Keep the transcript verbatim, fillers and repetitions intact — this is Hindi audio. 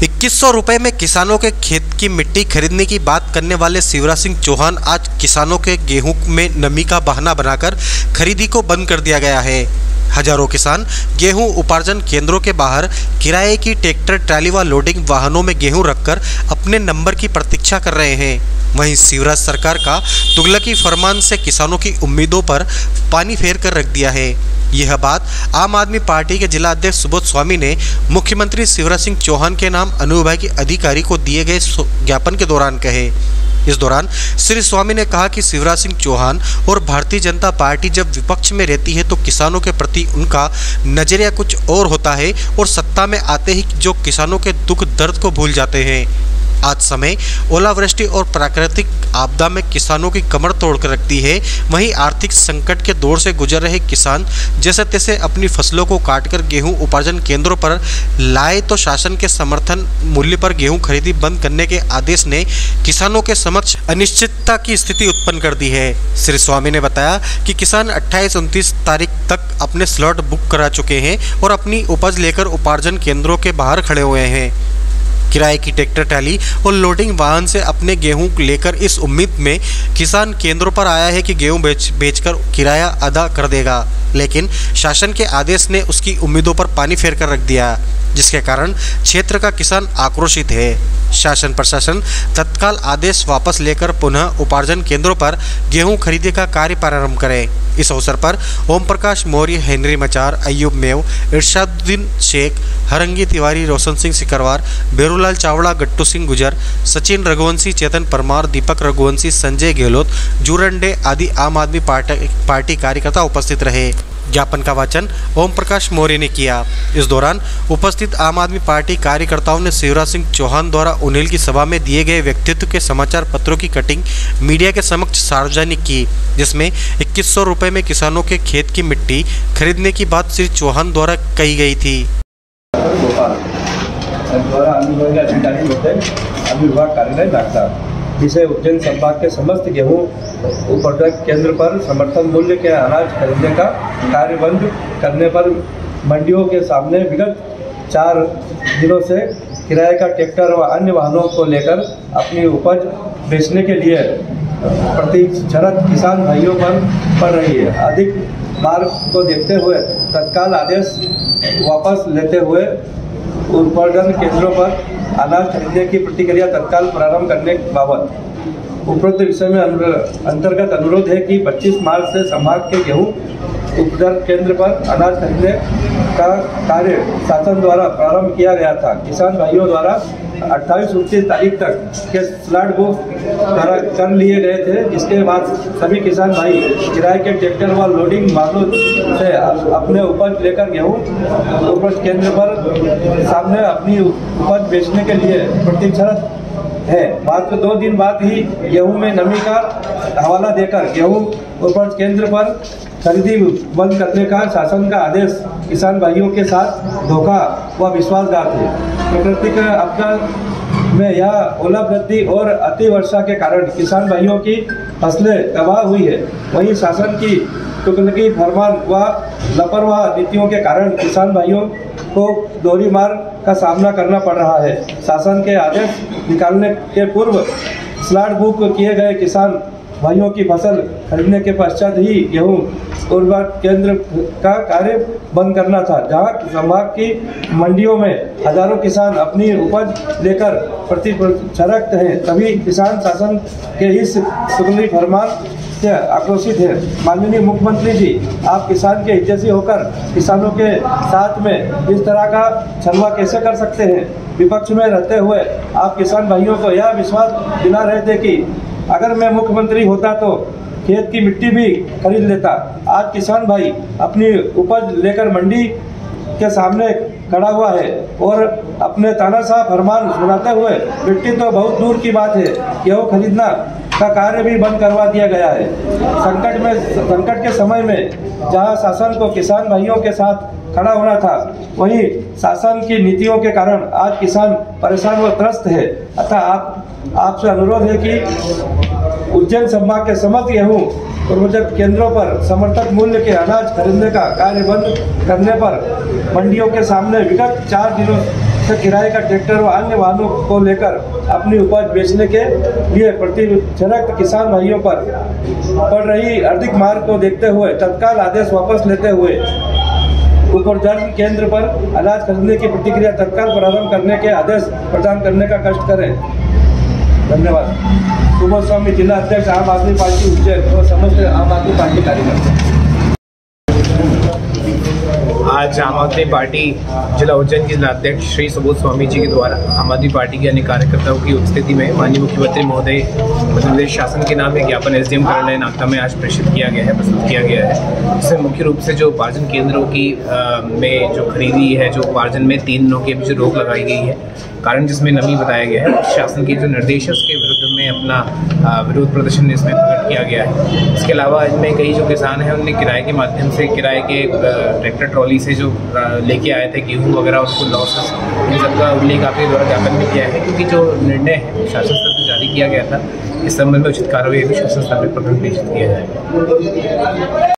इक्कीस सौ रुपए में किसानों के खेत की मिट्टी खरीदने की बात करने वाले शिवराज सिंह चौहान आज किसानों के गेहूं में नमी का बहाना बनाकर खरीदी को बंद कर दिया गया है। हजारों किसान गेहूं उपार्जन केंद्रों के बाहर किराए की ट्रैक्टर ट्राली व लोडिंग वाहनों में गेहूं रखकर अपने नंबर की प्रतीक्षा कर रहे हैं। वहीं शिवराज सरकार का तुगलकी फरमान से किसानों की उम्मीदों पर पानी फेर कर रख दिया है। यह बात आम आदमी पार्टी के जिला अध्यक्ष सुबोध स्वामी ने मुख्यमंत्री शिवराज सिंह चौहान के नाम अनुविभागीय अधिकारी को दिए गए ज्ञापन के दौरान कहे। इस दौरान श्री स्वामी ने कहा कि शिवराज सिंह चौहान और भारतीय जनता पार्टी जब विपक्ष में रहती है तो किसानों के प्रति उनका नजरिया कुछ और होता है और सत्ता में आते ही जो किसानों के दुख दर्द को भूल जाते हैं। आज समय ओलावृष्टि और प्राकृतिक आपदा में किसानों की कमर तोड़ कर रखती है। वहीं आर्थिक संकट के दौर से गुजर रहे किसान जैसे तैसे अपनी फसलों को काटकर गेहूं उपार्जन केंद्रों पर लाए तो शासन के समर्थन मूल्य पर गेहूं खरीदी बंद करने के आदेश ने किसानों के समक्ष अनिश्चितता की स्थिति उत्पन्न कर दी है। श्री स्वामी ने बताया कि किसान अट्ठाईस उनतीस तारीख तक अपने स्लॉट बुक करा चुके हैं और अपनी उपज लेकर उपार्जन केंद्रों के बाहर खड़े हुए हैं। किराए की ट्रैक्टर ट्राली और लोडिंग वाहन से अपने गेहूं लेकर इस उम्मीद में किसान केंद्रों पर आया है कि गेहूं बेच बेचकर किराया अदा कर देगा, लेकिन शासन के आदेश ने उसकी उम्मीदों पर पानी फेर कर रख दिया, जिसके कारण क्षेत्र का किसान आक्रोशित है। शासन प्रशासन तत्काल आदेश वापस लेकर पुनः उपार्जन केंद्रों पर गेहूं खरीदी का कार्य प्रारंभ करे। इस अवसर पर ओम प्रकाश मौर्य, हेनरी मचार, अयूब मेव, इरशादुद्दीन शेख, हरंगी तिवारी, रोशन सिंह सिकरवार, बेरूलाल चावड़ा, गट्टू सिंह गुजर, सचिन रघुवंशी, चेतन परमार, दीपक रघुवंशी, संजय गहलोत, जूरंडे आदि आम आदमी पार्टी पार्टी कार्यकर्ता उपस्थित रहे। ज्ञापन का वाचन ओम प्रकाश मौर्य ने किया। इस दौरान उपस्थित आम आदमी पार्टी कार्यकर्ताओं ने शिवराज सिंह चौहान द्वारा उन्नील की सभा में दिए गए व्यक्तित्व के समाचार पत्रों की कटिंग मीडिया के समक्ष सार्वजनिक की, जिसमें इक्कीस सौ रुपये में किसानों के खेत की मिट्टी खरीदने की बात श्री चौहान द्वारा कही गई थी। जिसे उज्जैन संभाग के समस्त गेहूं उपार्जन केंद्र पर समर्थन मूल्य के अनाज खरीदने का कार्य बंद करने पर मंडियों के सामने विगत चार दिनों से किराए का ट्रैक्टर व अन्य वाहनों को लेकर अपनी उपज बेचने के लिए प्रतीक्षारत किसान भाइयों पर पड़ रही है। अधिक मांग को देखते हुए तत्काल आदेश वापस लेते हुए उपार्जन केंद्रों पर अनाज खरीदने की प्रक्रिया तत्काल प्रारंभ करने बाबत उपरोक्त विषय में अंतर्गत अनुरोध है कि पच्चीस मार्च से संभाग के गेहूं उपार्जन केंद्र पर अनाज खरीदने का कार्य शासन द्वारा प्रारंभ किया गया था। किसान भाइयों द्वारा अट्ठाईस उनतीस तारीख तक के स्लॉट बुक द्वारा कर लिए गए थे, जिसके बाद सभी किसान भाई किराए के ट्रैक्टर व लोडिंग वाहनों से अपने उपज लेकर गेहूं उपज केंद्र पर सामने अपनी उपज बेचने के लिए प्रतीक्षारत है। मात्र दो दिन बाद ही गेहूं में नमी का हवाला देकर गेहूं उपज केंद्र पर खरीदी बंद करने का शासन का आदेश किसान भाइयों के साथ धोखा व विश्वासघात है। प्राकृतिक आपदा में यह ओलावृष्टि और अति वर्षा के कारण किसान भाइयों की फसलें तबाह हुई है। वहीं शासन की तुगलकी फरमान व लापरवाह नीतियों के कारण किसान भाइयों को दोहरी मार का सामना करना पड़ रहा है। शासन के आदेश निकालने के पूर्व स्लॉट बुक किए गए किसान भाइयों की फसल खरीदने के पश्चात ही गेहूं उर्वरक केंद्र का कार्य बंद करना था, जहां संभाग की मंडियों में हजारों किसान अपनी उपज लेकर प्रतीक्षारत हैं। सभी किसान शासन के इस तुगलकी फरमान से आक्रोशित है। माननीय मुख्यमंत्री जी, आप किसान के हितैषी होकर किसानों के साथ में इस तरह का छलवा कैसे कर सकते हैं? विपक्ष में रहते हुए आप किसान भाइयों को यह विश्वास दिला रहे थे कि अगर मैं मुख्यमंत्री होता तो खेत की मिट्टी भी खरीद लेता। आज किसान भाई अपनी उपज लेकर मंडी के सामने खड़ा हुआ है और अपने तानाशाह फरमान सुनाते हुए मिट्टी तो बहुत दूर की बात है, गेहूं खरीदना का कार्य भी बंद करवा दिया गया है। संकट में संकट के समय में जहां शासन को किसान भाइयों के साथ खड़ा होना था, वहीं शासन की नीतियों के कारण आज किसान परेशान व त्रस्त है। अतः आप आपसे अनुरोध है कि उज्जैन संभाग के समस्त गेहूं उपार्जन केंद्रों पर समर्थक मूल्य के अनाज खरीदने का कार्य बंद करने पर मंडियों के सामने विगत चार दिनों से किराए का ट्रैक्टर व अन्य वाहनों को लेकर अपनी उपज बेचने के लिए प्रतिजनक किसान भाइयों पर पड़ रही अधिक मार को देखते हुए तत्काल आदेश वापस लेते हुए उपरजन केंद्र पर अनाज खरीदने की प्रतिक्रिया तत्काल प्रारंभ करने के आदेश प्रदान करने का कष्ट करें। धन्यवाद। सुबोध स्वामी, जिला अध्यक्ष, आम आदमी पार्टी उज्जैन और समस्त आम आदमी पार्टी कार्यकर्ता। आज आम आदमी पार्टी जिला उज्जैन के जिला अध्यक्ष श्री सुबोध स्वामी जी के द्वारा आम आदमी पार्टी के अन्य कार्यकर्ताओं की उपस्थिति में माननीय मुख्यमंत्री महोदय मध्य प्रदेश शासन के नाम एक ज्ञापन एसडीएम कार्यालय नागदा में आज प्रेषित किया गया है, प्रस्तुत किया गया है। इसमें मुख्य रूप से जो उपार्जन केंद्रों की आ, में जो खरीदी है, जो उपार्जन में तीन दिनों की जो रोक लगाई गई है, कारण जिसमें नमी बताया गया है, शासन के जो निर्देश है उसके विरुद्ध में अपना विरोध प्रदर्शन इसमें प्रकट किया गया है। इसके अलावा इनमें कई जो किसान हैं उनने किराए के माध्यम से किराए के ट्रैक्टर ट्रॉली से जो लेके आए थे गेहूँ वगैरह, उसको लॉसेस, इन सबका उल्लेख आपके द्वारा ज्ञापन में किया है, क्योंकि जो निर्णय है शासन स्तर से जारी किया गया था, इस संबंध में उचित कार्रवाई भी शासन स्तर पर प्रकट किया जाएगा।